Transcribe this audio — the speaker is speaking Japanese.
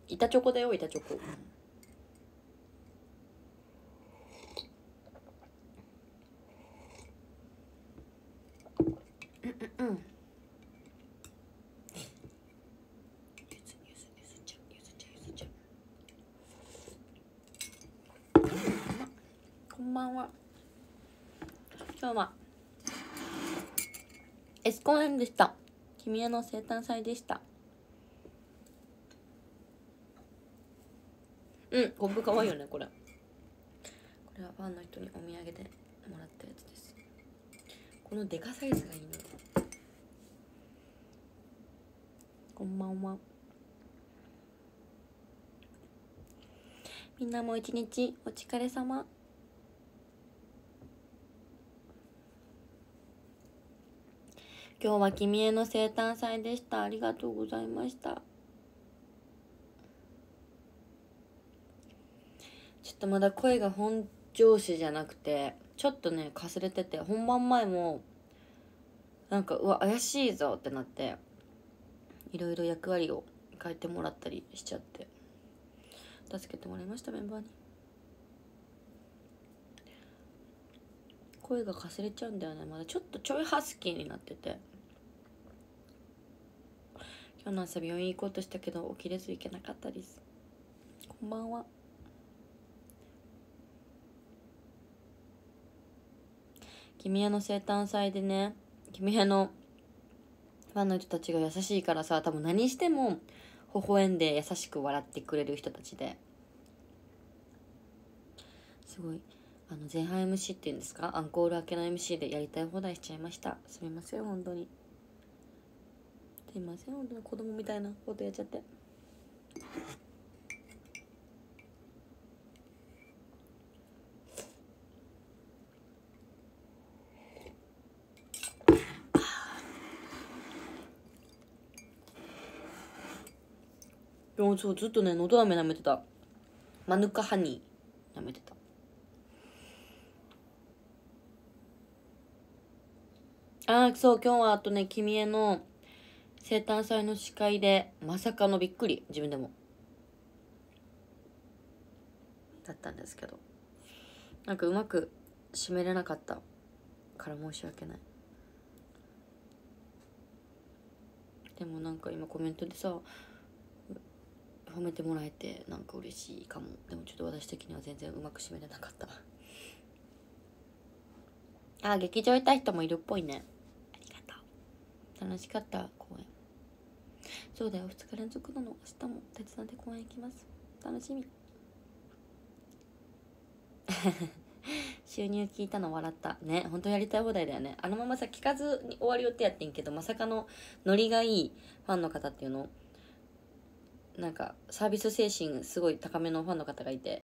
板チョコだよ、板チョコ。こんばんは。今日はエスコン園でした。君への生誕祭でした。コップかわいいよね。これはファンの人にお土産でもらったやつです。このデカサイズがいいの。こんばんは。みんなも一日お疲れ様。今日は君への生誕祭でした。ありがとうございました。ちょっとまだ声が本調子じゃなくて、ちょっとねかすれてて、本番前もなんかうわ怪しいぞってなって、いろいろ役割を変えてもらったりしちゃって、助けてもらいました。メンバーに。声がかすれちゃうんだよね。まだちょいハスキーになってて、今日の朝病院行こうとしたけど起きれず行けなかったです。こんばんは。君への生誕祭でね、君へのファンの人たちが優しいからさ、多分何しても微笑んで優しく笑ってくれる人たちで、すごい前半 MC っていうんですか、アンコール明けの MC でやりたい放題しちゃいました。すみません本当に。すいません本当に、子供みたいなことやっちゃって。そうずっとね喉飴舐めてた。マヌカハニー舐めてた。そう今日はあとね、君への生誕祭の司会でまさかのびっくり、自分でもだったんですけど、なんかうまく締めれなかったから申し訳ない。でもなんか今コメントでさ褒めてもらえてなんか嬉しいかも。でもちょっと私的には全然うまく締めれなかった。劇場行った人もいるっぽいね。ありがとう。楽しかった公演。そうだよ、2日連続なの。明日も手伝って公演行きます。楽しみ。収入聞いたの笑ったね。本当やりたい放題だよね。あのままさ聞かずに終わりよってやってんけど、まさかのノリがいいファンの方っていうの、なんかサービス精神すごい高めのファンの方がいて、